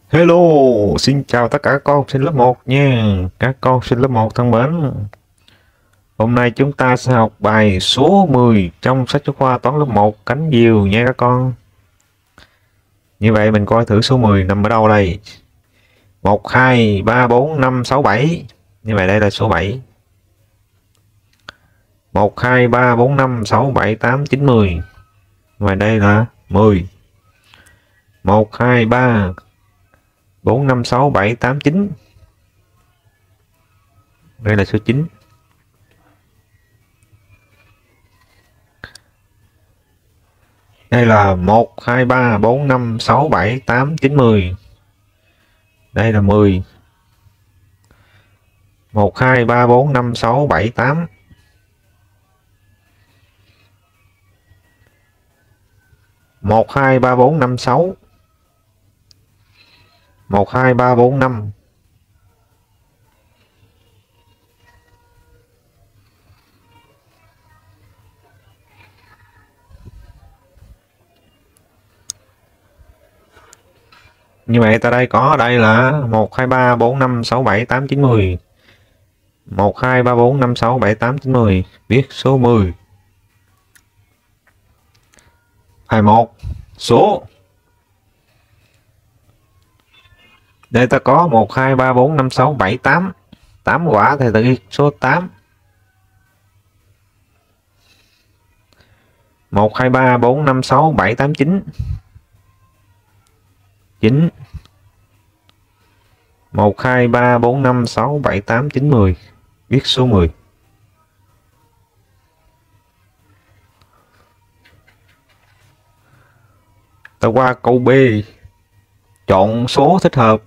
Hello, xin chào tất cả các con học sinh lớp 1 nha. Các con học sinh lớp 1 thân mến. Hôm nay chúng ta sẽ học bài số 10 trong sách giáo khoa toán lớp 1 cánh diều nha các con. Như vậy mình coi thử số 10 nằm ở đâu đây. 1, 2, 3, 4, 5, 6, 7. Như vậy đây là số 7. 1, 2, 3, 4, 5, 6, 7, 8, 9, 10. Như vậy đây là 10. 1, 2, 3, 4, 5, 6, 7, 8, 9. Đây là số 9. Đây là 1, 2, 3, 4, 5, 6, 7, 8, 9, 10. Đây là 10. 1, 2, 3, 4, 5, 6, 7, 8. 1, 2, 3, 4, 5, 6. 1, 2, 3, 4, 5. Như vậy ta đây có ở đây là 1, 2, 3, 4, 5, 6, 7, 8, 9, 10. 1, 2, 3, 4, 5, 6, 7, 8, 9, 10. Viết số 10. Bài 1. Số. Đây ta có 1, 2, 3, 4, 5, 6, 7, 8. 8 quả thì ta ghi số 8. 1, 2, 3, 4, 5, 6, 7, 8, 9. 9. 1, 2, 3, 4, 5, 6, 7, 8, 9, 10. Viết số 10. Ta qua câu B. Chọn số thích hợp.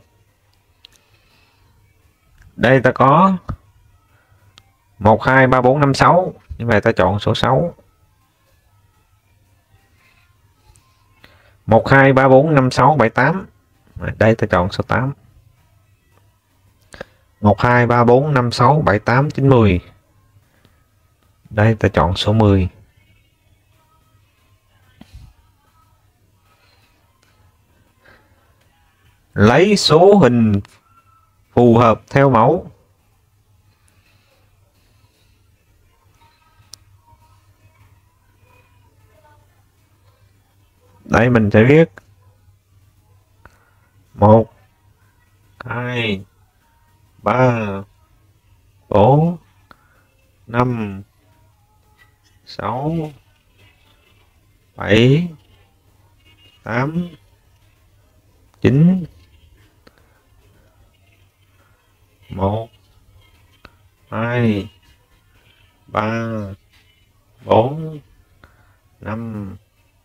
Đây ta có 1, 2, 3, 4, 5, 6. Như vậy ta chọn số 6. 1, 2, 3, 4, 5, 6, 7, 8. Đây ta chọn số 8. 1, 2, 3, 4, 5, 6, 7, 8, 9, 10. Đây ta chọn số 10. Lấy số hình phù hợp theo mẫu. Đây mình sẽ viết 1, 2, 3, 4, 5, 6, 7, 8, 9. 1, 2, 3, 4, 5,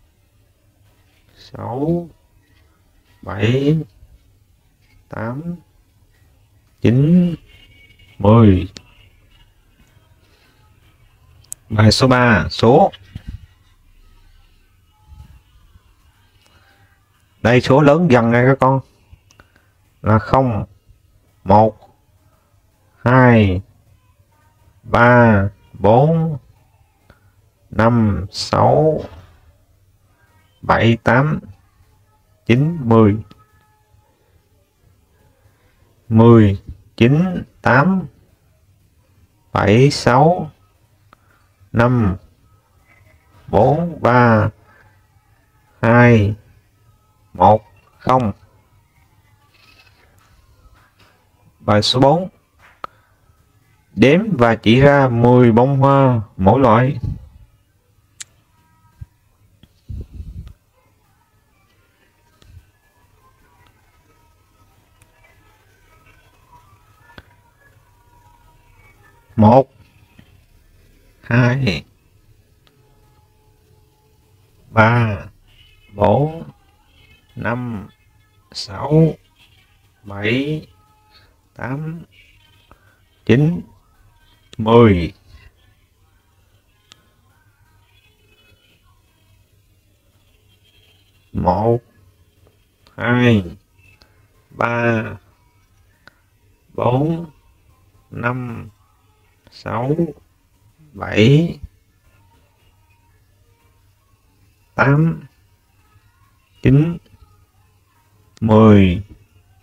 6, 7, 8, 9, 10. Bài số 3. Số. Đây số lớn dần này các con. Là 0, 1, 2, 3, 4, 5, 6, 7, 8, 9, 10. 10, 9, 8, 7, 6, 5, 4, 3, 2, 1, 0. Bài số 4. Đếm và chỉ ra 10 bông hoa mỗi loại. Một, 2, 3, 4, 5, 6, 7, 8, 9, 10. 1, 2, 3, 4, 5, 6, 7, 8, 9, 10.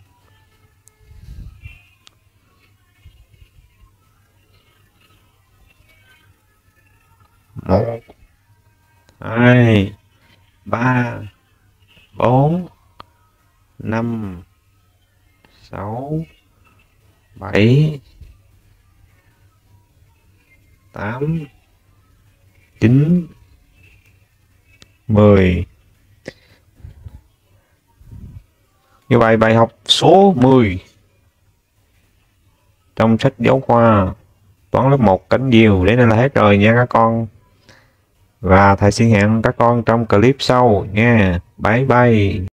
1, 2, 3, 4, 5, 6, 7, 8, 9, 10. Như vậy bài học số 10 trong sách giáo khoa toán lớp 1 cánh diều đến đây là hết rồi nha các con. Và thầy xin hẹn các con trong clip sau nha. Bye bye.